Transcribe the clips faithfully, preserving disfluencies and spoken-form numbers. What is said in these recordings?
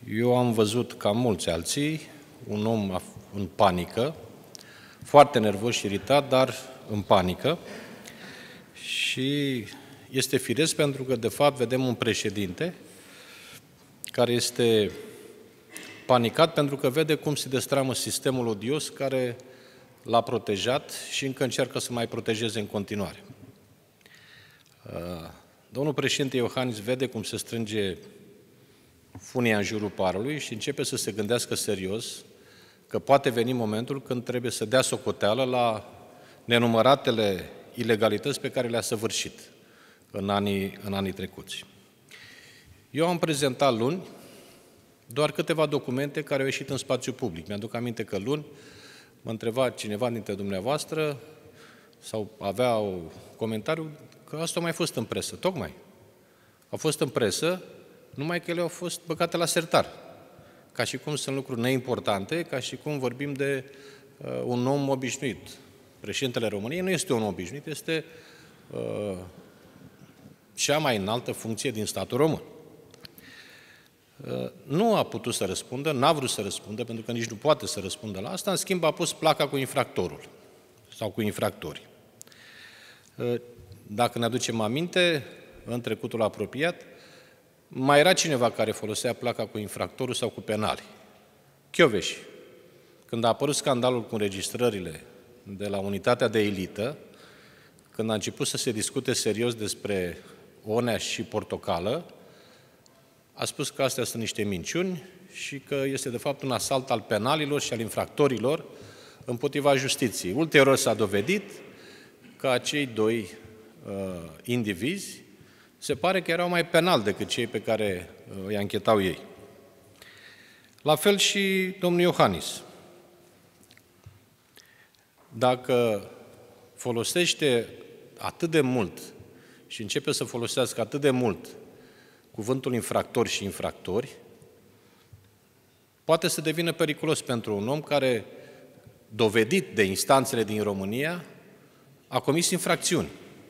Eu am văzut, ca mulți alții, un om în panică, foarte nervos și iritat, dar în panică. Și este firesc pentru că, de fapt, vedem un președinte care este panicat pentru că vede cum se destramă sistemul odios care l-a protejat și încă încearcă să mai protejeze în continuare. Domnul președinte Iohannis vede cum se strânge funia în jurul parului și începe să se gândească serios că poate veni momentul când trebuie să dea socoteală la nenumăratele ilegalități pe care le-a săvârșit în anii, în anii trecuți. Eu am prezentat luni doar câteva documente care au ieșit în spațiu public. Mi-aduc aminte că luni mă întreba cineva dintre dumneavoastră sau avea un comentariu că asta a mai fost în presă. Tocmai. A fost în presă, numai că ele au fost băgate la sertar. Ca și cum sunt lucruri neimportante, ca și cum vorbim de uh, un om obișnuit. Președintele României nu este un om obișnuit, este uh, cea mai înaltă funcție din statul român. Uh, nu a putut să răspundă, n-a vrut să răspundă, pentru că nici nu poate să răspundă la asta, în schimb a pus placa cu infractorul sau cu infractorii. Uh, dacă ne aducem aminte, în trecutul apropiat, mai era cineva care folosea placa cu infractorul sau cu penali. Chioveși. Când a apărut scandalul cu înregistrările de la unitatea de elită, când a început să se discute serios despre Onea și Portocală, a spus că astea sunt niște minciuni și că este de fapt un asalt al penalilor și al infractorilor împotriva justiției. Ulterior s-a dovedit că acei doi uh, indivizi se pare că erau mai penali decât cei pe care uh, îi anchetau ei. La fel și domnul Iohannis. Dacă folosește atât de mult și începe să folosească atât de mult cuvântul infractor și infractori, poate să devină periculos pentru un om care, dovedit de instanțele din România, a comis infracțiuni.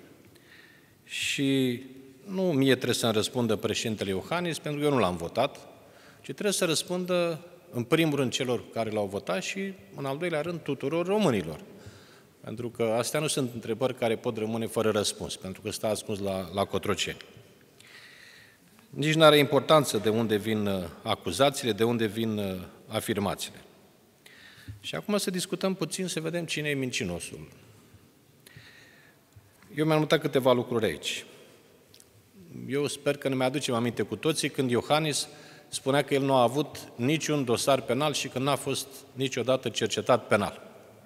Și nu mie trebuie să-mi răspundă președintele Iohannis, pentru că eu nu l-am votat, ci trebuie să răspundă, în primul rând, celor care l-au votat și, în al doilea rând, tuturor românilor. Pentru că astea nu sunt întrebări care pot rămâne fără răspuns, pentru că stă ascuns la, la Cotroceni. Nici nu are importanță de unde vin acuzațiile, de unde vin afirmațiile. Și acum să discutăm puțin, să vedem cine e mincinosul. Eu mi-am notat câteva lucruri aici. Eu sper că ne mai aducem aminte cu toții când Iohannis spunea că el nu a avut niciun dosar penal și că n-a fost niciodată cercetat penal.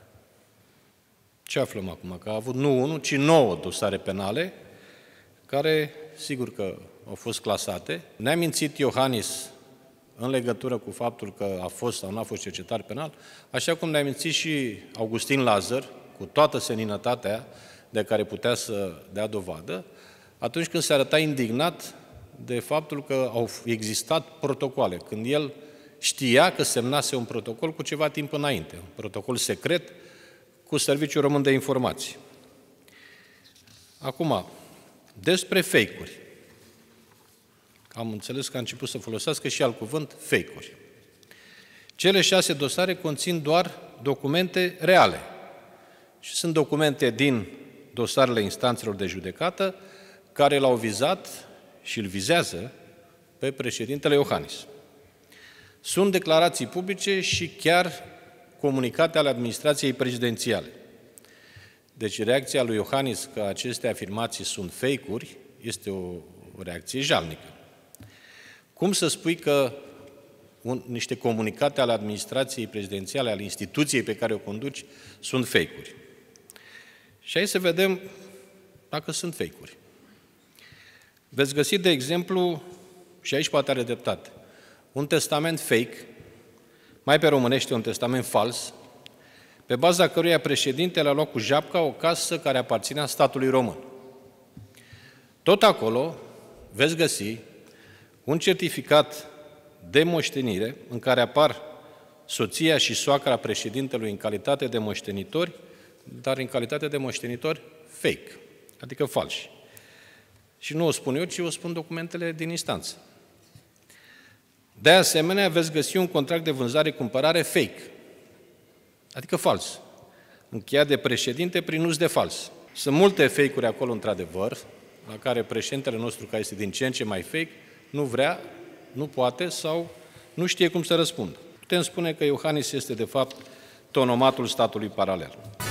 Ce aflăm acum? Că a avut nu unul, ci nouă dosare penale, care, sigur că au fost clasate. Ne-a mințit Iohannis în legătură cu faptul că a fost sau nu a fost cercetat penal, așa cum ne-a mințit și Augustin Lazar, cu toată seninătatea de care putea să dea dovadă, atunci când se arăta indignat de faptul că au existat protocoale, când el știa că semnase un protocol cu ceva timp înainte, un protocol secret cu Serviciul Român de Informații. Acum, despre fake-uri. Am înțeles că a început să folosească și alt cuvânt, fake-uri. Cele șase dosare conțin doar documente reale. Și sunt documente din dosarele instanțelor de judecată care l-au vizat și îl vizează pe președintele Iohannis. Sunt declarații publice și chiar comunicate ale administrației prezidențiale. Deci reacția lui Iohannis că aceste afirmații sunt fake-uri este o, o reacție jalnică. Cum să spui că un, niște comunicate ale administrației prezidențiale, ale instituției pe care o conduci, sunt fake-uri? Și hai să vedem dacă sunt fake-uri. Veți găsi, de exemplu, și aici poate are dreptate, un testament fake, mai pe românește un testament fals, pe baza căruia președintele a luat cu japca o casă care aparținea statului român. Tot acolo veți găsi un certificat de moștenire în care apar soția și soacra președintelui în calitate de moștenitori, dar în calitate de moștenitori fake, adică falși. Și nu o spun eu, ci o spun documentele din instanță. De asemenea, veți găsi un contract de vânzare-cumpărare fake, adică fals, încheiat de președinte prin uz de fals. Sunt multe fake-uri acolo, într-adevăr, la care președintele nostru, care este din ce în ce mai fake, nu vrea, nu poate sau nu știe cum să răspundă. Putem spune că Iohannis este, de fapt, tonomatul statului paralel.